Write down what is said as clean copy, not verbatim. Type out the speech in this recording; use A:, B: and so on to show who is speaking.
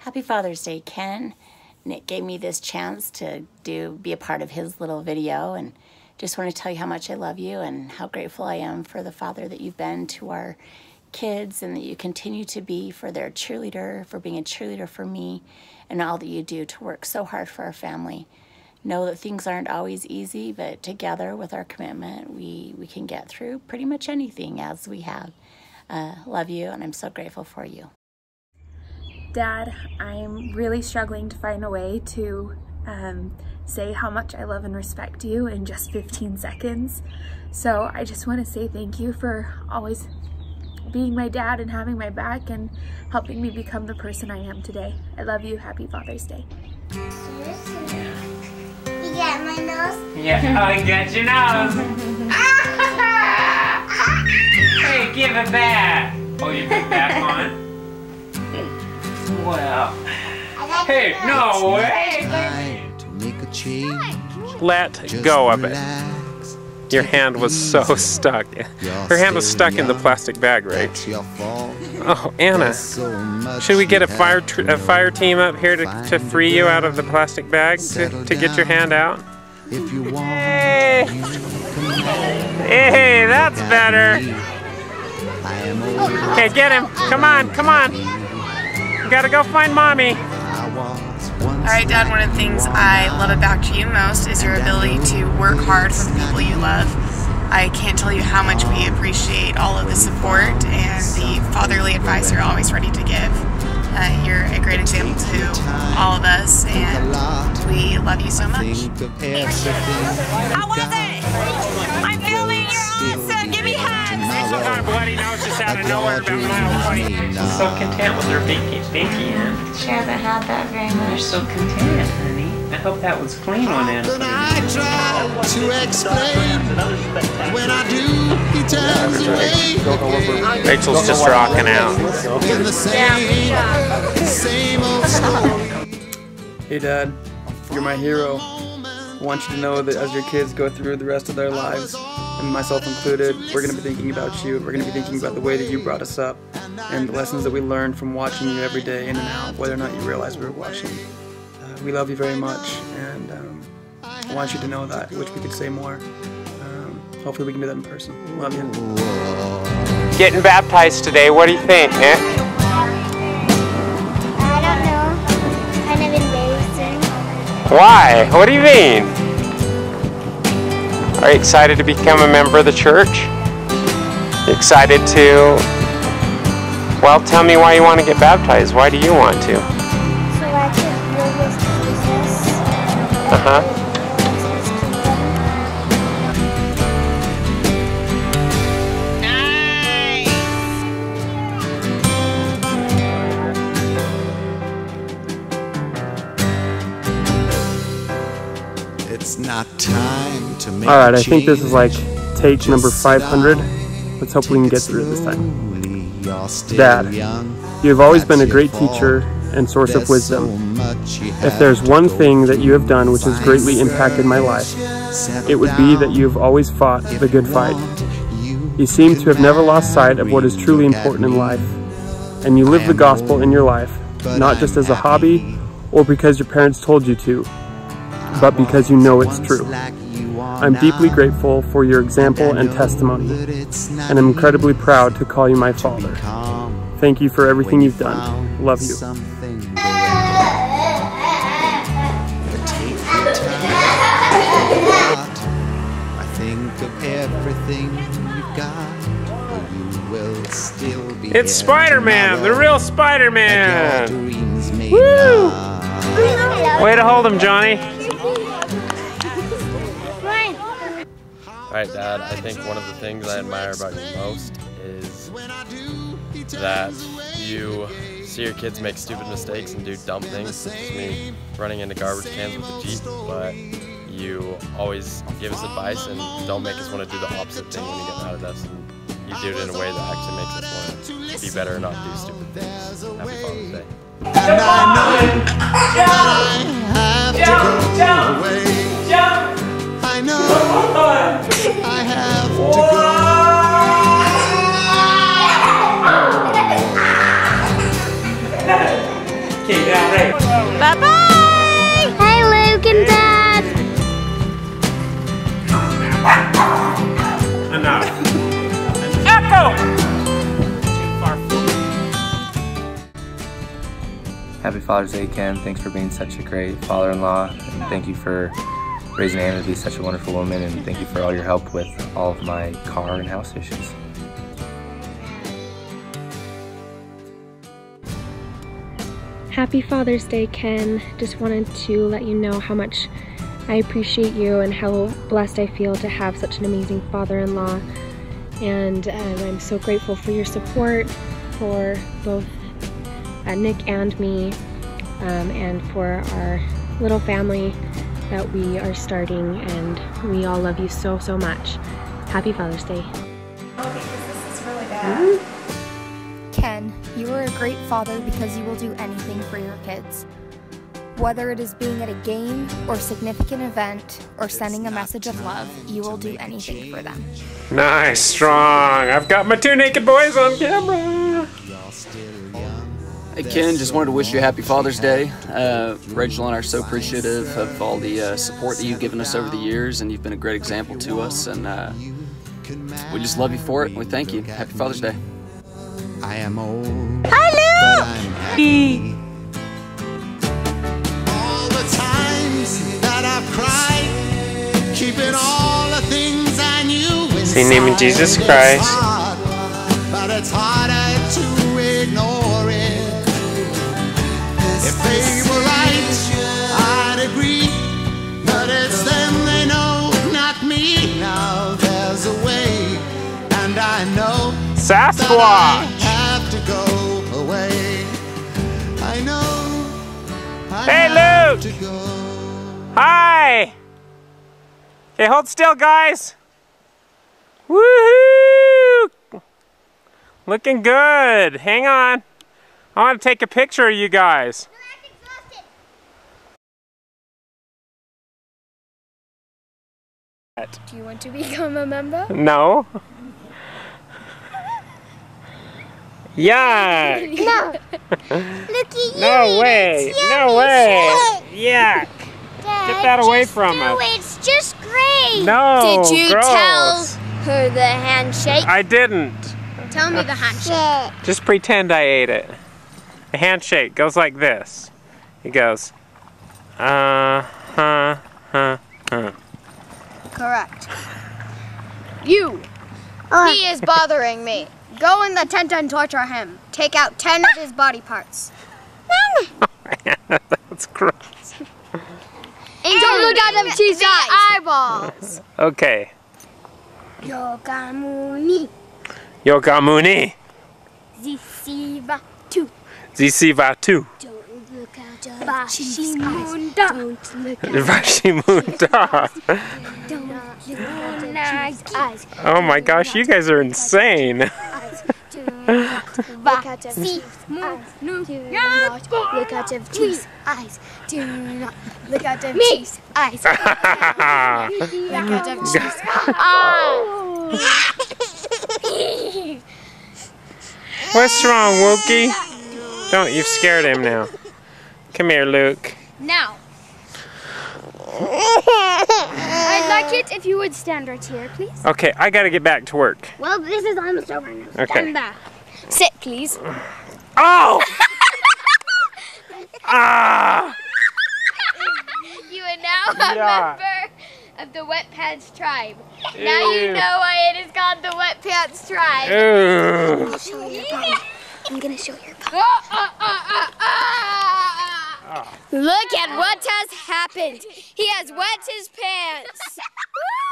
A: Happy Father's Day, Ken. Nick gave me this chance to be a part of his little video, and just want to tell you how much I love you and how grateful I am for the father that you've been to our kids, and that you continue to be for their cheerleader, for being a cheerleader for me, and all that you do to work so hard for our family. Know that things aren't always easy, but together with our commitment, we can get through pretty much anything, as we have. Love you, and I'm so grateful for you.
B: Dad, I'm really struggling to find a way to say how much I love and respect you in just 15 seconds. So I just want to say thank you for always being my dad and having my back and helping me become the person I am today. I love you. Happy Father's Day.
C: You got my nose?
D: Yeah, I got your nose. Hey, give it back. Oh, you put it back on? Well, hey, no way!
E: Let go of it. Your hand was so stuck. Her hand was stuck in the plastic bag, right? Oh, Anna. Should we get a fire team up here to free you out of the plastic bag to get your hand out? Hey! Hey, that's better! Okay, get him! Come on, come on! You gotta go find Mommy!
B: Alright, Dad, one of the things I love about you most is your ability to work hard for the people you love. I can't tell you how much we appreciate all of the support and the fatherly advice you're always ready to give. You're a great example to all of us, and we love you so much.
F: How was it? I'm filming, you're awesome! Give me hugs!
E: Some kind of bloody nose just out of nowhere about mile 20.
D: She's so content with her binky in.
C: She hasn't had that very
D: You're
C: much.
D: so content, honey. I hope that was clean on Anna.
G: I try to explain. When I do, he turns away.
E: Rachel's just rocking out.
G: In the same old story.
H: Hey Dad, you're my hero. I want you to know that as your kids go through the rest of their lives, and myself included, we're going to be thinking about you. We're going to be thinking about the way that you brought us up and the lessons that we learned from watching you every day in and out, whether or not you realize we were watching. We love you very much, and I want you to know that. I wish we could say more. Hopefully we can do that in person. Love you.
E: Getting baptized today, what do you think, Nick?
C: I don't know. Kind of embarrassing.
E: Why? What do you mean? Are you excited to become a member of the church? You excited to... Well, tell me why you want to get baptized. Why do you want to?
C: So I can live with Jesus.
E: Uh-huh.
G: It's not time to make
H: Alright, I think this is like take number 500. Let's hope we can get through it this time. Dad, you have always been a great teacher and source of wisdom. If there's one thing that you have done which has greatly impacted my life, it would be that you have always fought the good fight. You seem to have never lost sight of what is truly important in life, and you live the gospel in your life, not just as a hobby or because your parents told you to, but because you know it's true. I'm deeply grateful for your example and testimony, and I'm incredibly proud to call you my father. Thank you for everything you've done. Love you.
G: I think of everything you've got. You will still be.
E: It's Spider-Man, the real Spider-Man!
G: Woo!
E: Way to hold him, Johnny.
I: Alright, Dad, I think one of the things I admire about you most is that you see your kids make stupid mistakes and do dumb things, such as me running into garbage cans with a Jeep, but you always give us advice and don't make us want to do the opposite thing when you get mad at us. And you do it in a way that actually makes us want to be better and not do stupid things. Happy Father's Day.
G: And I know I have to go away. I know I have to go.
D: Okay, Dad.
J: Happy Father's Day, Ken. Thanks for being such a great father-in-law, and thank you for raising Anna to be such a wonderful woman, and thank you for all your help with all of my car and house issues.
K: Happy Father's Day, Ken. Just wanted to let you know how much I appreciate you and how blessed I feel to have such an amazing father-in-law. And I'm so grateful for your support for both Nick and me, and for our little family that we are starting, and we all love you so, so much. Happy Father's Day.
B: This is really bad.
L: Ken, you are a great father because you will do anything for your kids. Whether it is being at a game or significant event or sending a message of love, you will do anything for them.
E: Nice, strong. I've got my 2 naked boys on camera.
M: Hey Ken, just wanted to wish you a happy Father's Day. Rachel and I are so appreciative of all the support that you've given us over the years, and you've been a great example to us, and we just love you for it, and we thank you. Happy Father's Day.
G: I am old.
F: Hi, Luke!
G: All the times that I've cried, keeping all the things I knew inside.
E: Say name of Jesus Christ.
G: But it's harder to ignore it. If they were right, I'd agree. But it's them they know, not me. Now there's a way, and I know
E: Sasquatch.
G: have to go away. I know.
E: Hey, Luke. Hi. Okay, hold still, guys. Woohoo! Looking good. Hang on. I want to take a picture of you guys.
L: Do you want to become a member?
E: No. Yuck.
C: No. Looky,
E: No way. No way. Yuck. Get that away from us.
C: It's just great.
E: No,
C: Did you
E: gross.
C: tell her the handshake?
E: I didn't.
C: Tell me the handshake.
E: Just pretend I ate it. A handshake goes like this. It goes,
N: Correct. You. He is bothering me. Go in the tent and torture him. Take out 10 of his body parts.
E: That's gross.
N: And don't look at him cheese eyeballs.
E: Okay.
C: Yogamuni.
E: Yogamuni.
C: Zisiva 2.
E: Zisiva 2.
C: Don't look at her cheese eyes. Don't look at
E: Vashimunda.
C: Don't look at her eyes.
E: Oh my gosh, you guys are insane.
C: Look at them cheese eyes. Do not look at them cheese eyes. Do not look at them cheese eyes. Look at them cheese eyes.
E: What's wrong, Wookie? Don't, you've scared him now. Come here, Luke.
N: Now. I'd like it if you would stand right here, please.
E: Okay, I gotta get back to work.
C: Well, this is almost over now.
E: Okay.
C: Stand back. Sit, please.
E: Oh! Ah!
N: You are now a member of the Wet Pants tribe. Now you
E: Ew.
N: know why it is called the Wet Pants tribe.
E: Ew.
C: I'll show your body. I'm gonna show your body.
N: Look at what has happened. He has wet his pants.